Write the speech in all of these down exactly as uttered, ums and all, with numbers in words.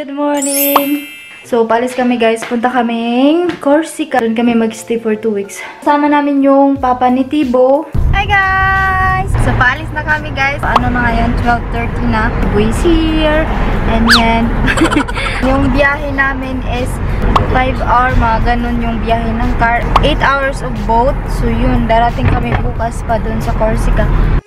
Good morning! So, palis kami guys. Punta kaming Corsica. Doon kami mag-stay for two weeks. Sama namin yung papa ni Tibo. Hi guys! So, palis na kami guys. Ano na ngayon? twelve thirty na. Tibo is here. And yan. Yung biyahe namin is five hour. Mga ganun yung biyahe ng car. eight hours of boat. So, yun. Darating kami bukas pa doon sa Corsica.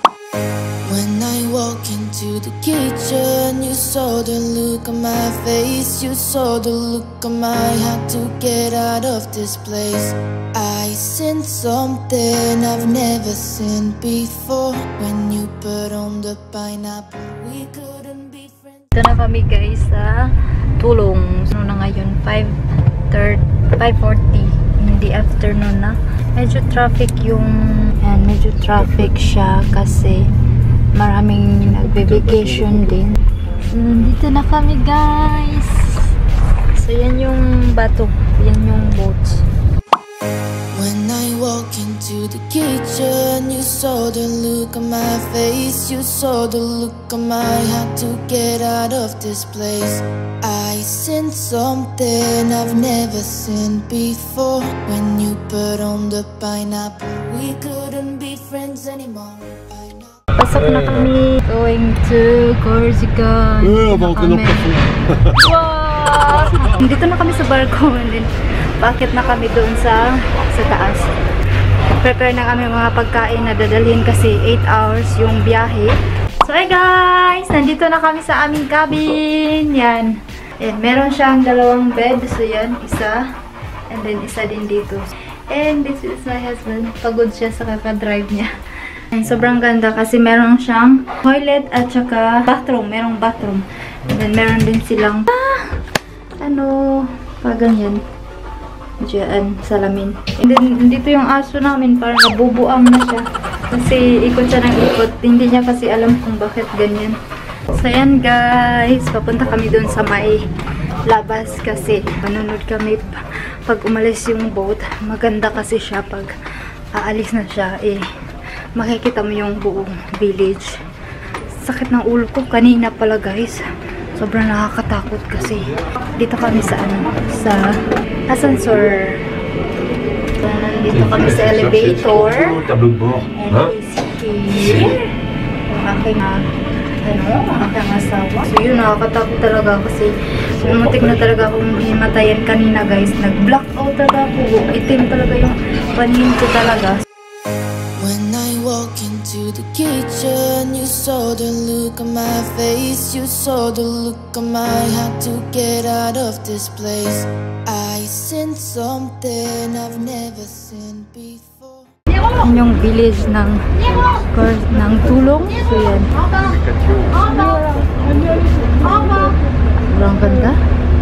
When I walk into the kitchen, you saw the look on my face. You saw the look on my heart to get out of this place. I seen something I've never seen before. When you put on the pineapple, we couldn't be friends. Ito na kami guys sa Tulong. Ano na ngayon? five forty in the afternoon na. Medyo traffic yung... Yan, medyo traffic siya kasi maraming nagbe-vacation din. So, nandito na kami guys. So, yan yung bato. Yan yung boats. When I walk into the kitchen, you saw the look on my face. You saw the look on my heart to get out of this place. I seen something I've never seen before. When you put on the pineapple, we couldn't be friends anymore. Pasok na kami. Going to Corsica. Eh, about na kami. Wow! Dito na kami sa barko. And then, bakit na kami doon sa sa taas. Prepare na kami mga pagkain na dadalhin kasi eight hours yung biyahe. So, hey guys! Nandito na kami sa aming cabin. Yan. Yan. Meron siyang dalawang bed. So, yan. Isa. And then, isa din dito. And this is my husband. Pagod siya sa kaka-drive niya. And sobrang ganda kasi meron siyang toilet at saka bathroom. Merong bathroom. And then meron din silang ah, ano, pa ganyan. Diyan, salamin. And then dito yung aso namin parang nabubuang na siya. Kasi ikot siya ng ikot. Hindi niya kasi alam kung bakit ganyan. So yan guys, papunta kami dun sa may labas kasi manunod kami pag umalis yung boat. Maganda kasi siya pag aalis na siya eh. Makikita mo yung buong village. Sakit ng ulo ko kanina pala guys. Sobrang nakakatakot kasi dito kami sa ano, sa ascensor. So, nandito kami sa elevator. And is here. Yung aking ano, aking asawa. So yun, nakakatakot talaga kasi sumutik na talaga akong himatayan kanina guys. Nag-blackout talaga ako. Itim talaga yung paningin ko talaga. Walk into the kitchen, you saw the look on my face. You saw the look on my heart to get out of this place. I seen something I've never seen before. Yan yung village ng ng Tulong. So yan. Sobrang ganda.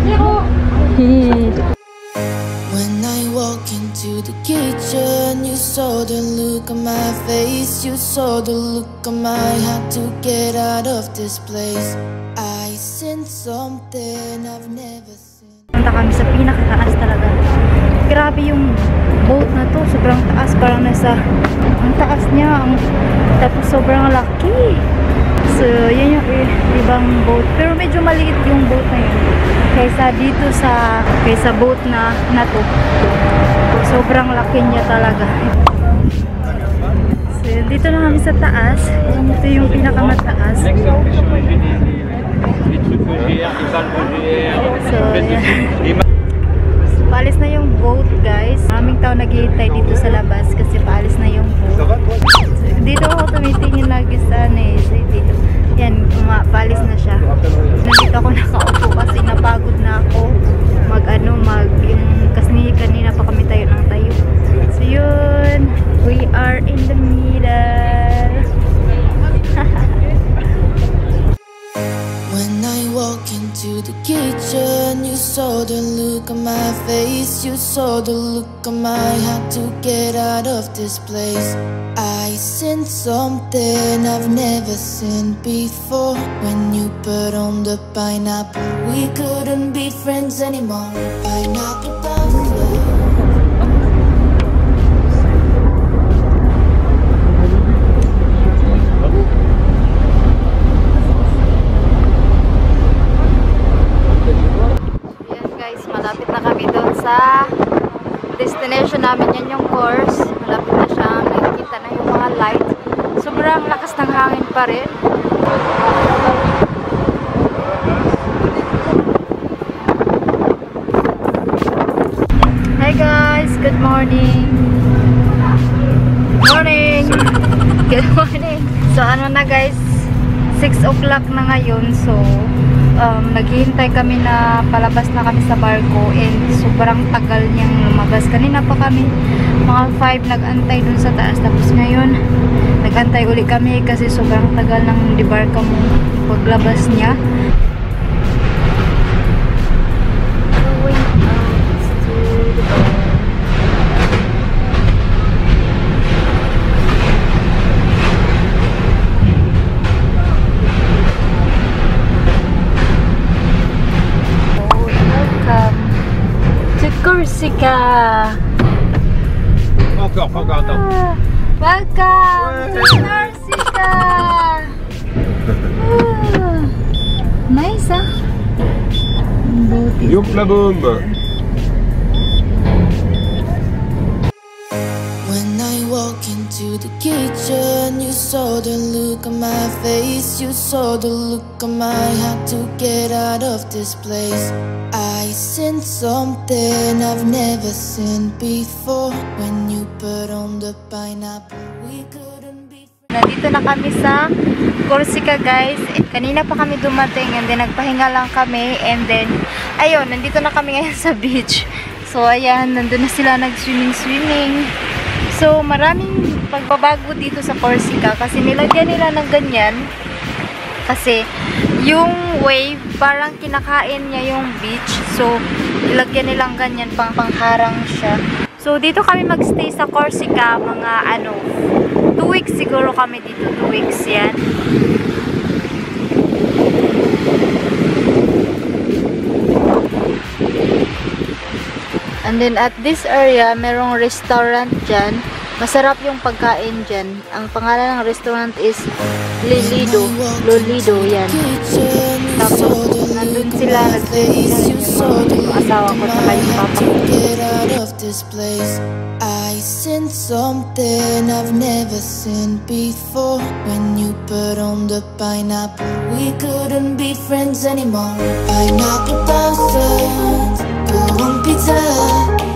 When I walk into the kitchen, you saw the look on my face. You saw the look on my heart to get out of this place. I seen something I've never seen. Punta kami sa pinakataas talaga. Grabe yung boat na to. Sobrang taas. Parang nasa ang taas niya. Ang, tapos sobrang laki. So, yan yung ibang boat. Pero medyo maliit yung boat na yun. Kaysa dito sa kaysa boat na na to. Sobrang laki niya talaga. So, dito na kami sa taas. Ito yung pinakamataas. So, yan. Paalis na yung boat, guys. Maraming tao naghihintay dito sa labas kasi paalis na yung boat. So, dito ako tumitingin lagi sa ano eh. So, dito. Yan, paalis na siya. Nandito ako nakaupo kasi napagod na ako. Mag ano, mag yung kasi kanina pa kami tayo ng tayo. So, yun. We are in the middle. When I walk into the kitchen, you saw the look on my face. You saw the look on my heart to get out of this place. I seen something I've never seen before. When you put on the pineapple, we couldn't be friends anymore. Pineapple, pineapple. destination namin. Yan yung course. Malapit na siya. Nakikita na yung mga light. Sobrang lakas ng hangin pa rin. Hi guys! Good morning! Morning! Good morning! So ano na guys, six o'clock na ngayon. So um, naghihintay kami na palabas na kami sa barko and sobrang tagal niyang lumabas. Kanina pa kami mga five nag-antay dun sa taas. Tapos ngayon nag-antay uli kami kasi sobrang tagal ng dibarka mo paglabas niya. Corsica. Encore, pas encore, attends. Ah, welcome to Corsica. Ah, nice, ah. Youp la boom. When I walk into the kitchen, you saw the look on my face. You saw the look on my had to get out of this place. I seen something I've never seen before. When you put on the pineapple, we couldn't be. Nandito na kami sa Corsica guys. Kanina pa kami dumating and then nagpahinga lang kami and then ayun, nandito na kami ngayon sa beach. So ayan, nandun na sila nag-swimming-swimming. So maraming pagbabago dito sa Corsica kasi nilagyan nila ng ganyan. Kasi yung wave parang kinakain niya yung beach. So nilagyan nilang ganyan pang pangharang siya. So dito kami magstay sa Corsica mga ano two weeks siguro kami dito. two weeks yan. And then at this area, merong restaurant dyan. Masarap yung pagkain dyan. Ang pangalan ng restaurant is Lolido. Lolido, yan. Tapos, nandun sila, nag-swimming yung asawa ko sa yung papa ko. I seen something I've never seen before. When you put on the pineapple, we couldn't be friends anymore. Pineapple toasters, go on pizza.